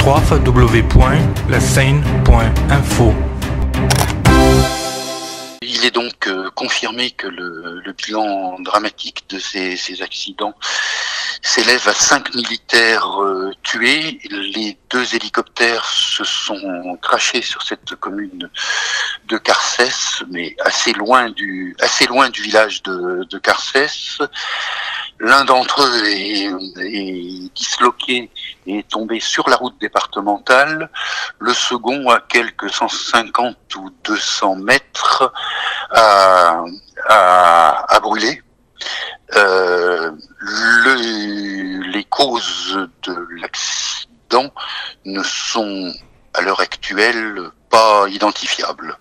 www.laseine.info. Il est donc confirmé que le bilan dramatique de ces accidents s'élève à 5 militaires tués. Les 2 hélicoptères se sont crashés sur cette commune de Carcès, mais assez loin du village de Carcès. L'un d'entre eux est disloqué et est tombé sur la route départementale. Le second, à quelques 150 ou 200 mètres, a brûlé. Les causes de l'accident ne sont à l'heure actuelle pas identifiables.